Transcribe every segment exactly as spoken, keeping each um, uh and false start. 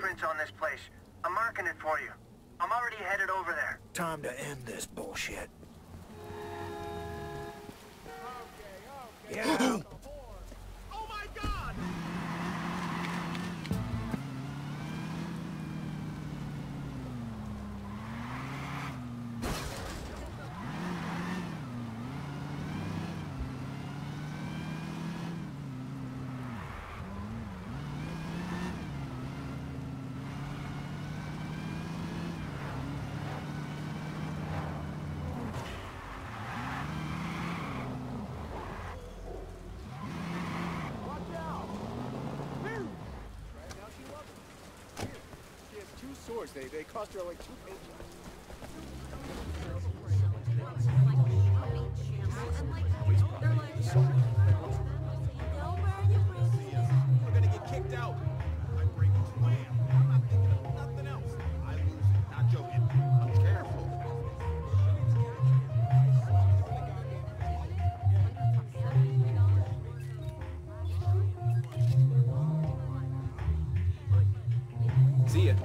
fingerprints on this place. I'm marking it for you. I'm already headed over there. Time to end this bullshit. Okay, okay. Yeah. Oh my God! Swords. They they cost her like two pages. We're gonna get kicked out. I break slam. I'm not thinking of nothing else. I lose it. Not joking. I'm careful. See ya.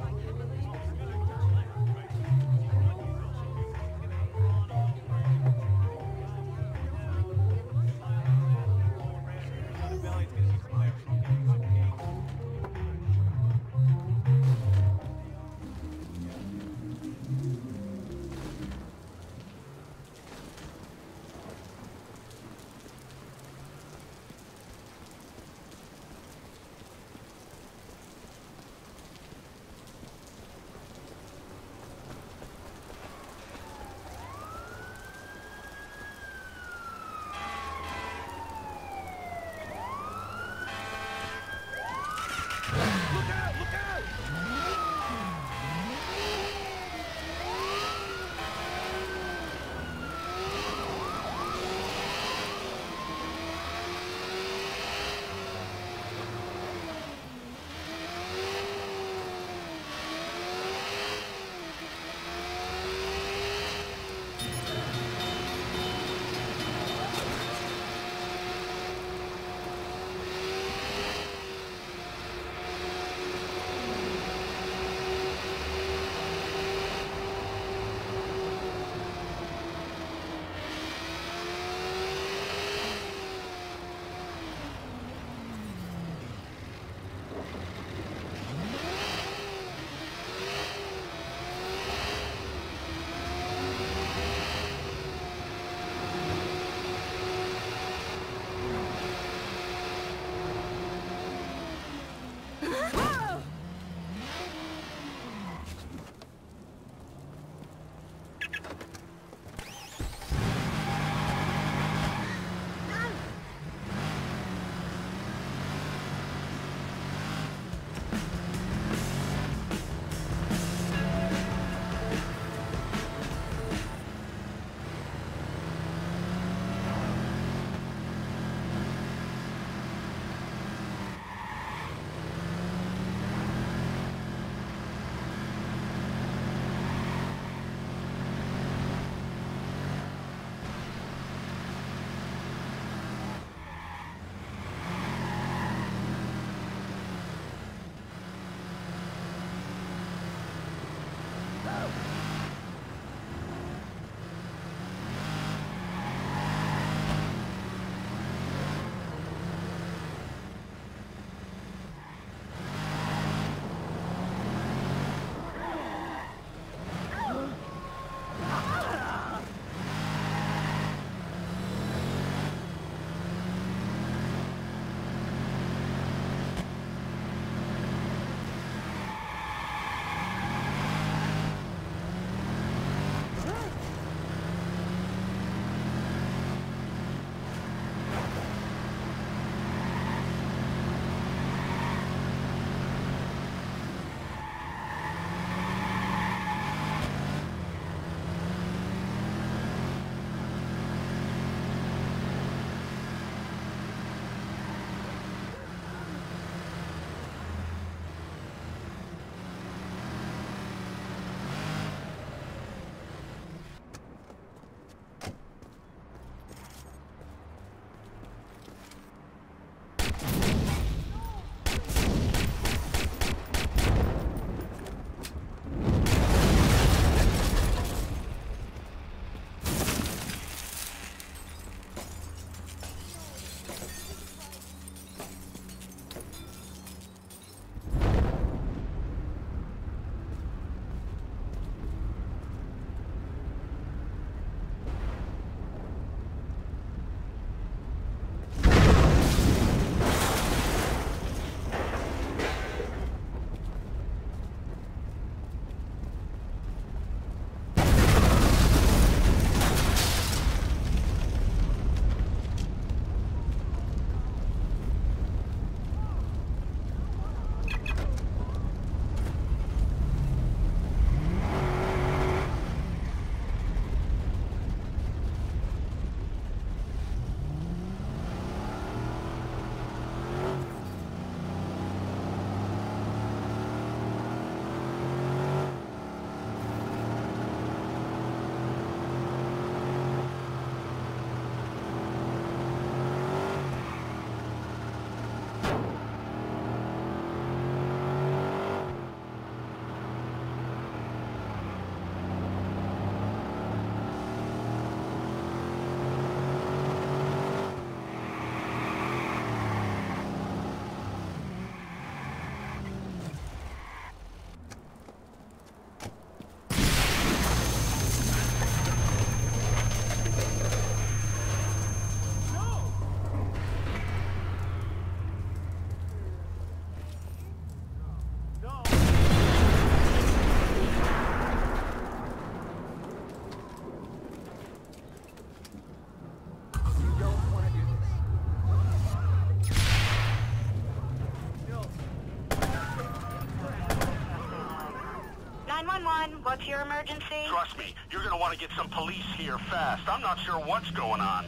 one, what's your emergency? Trust me, you're gonna want to get some police here fast. I'm not sure what's going on.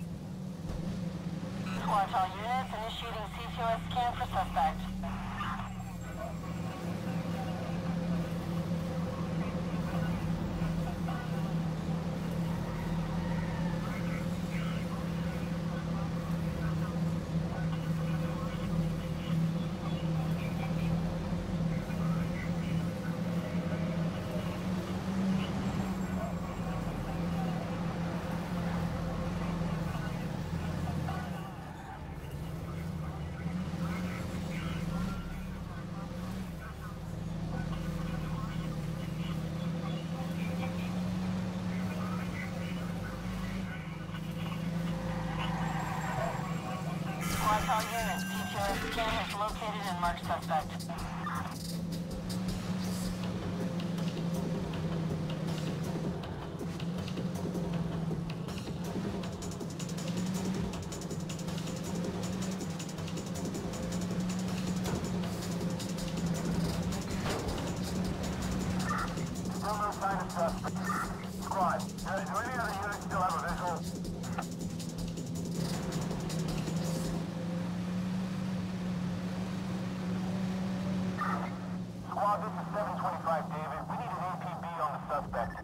Squad all units initiating C T O S scan for suspect. Squad all units, C T O S scan is located and marked suspect. Still no sign of suspect. Squad, do any other units still have a visual? Squad, this is seven twenty-five, David. We need an A P B on the suspect.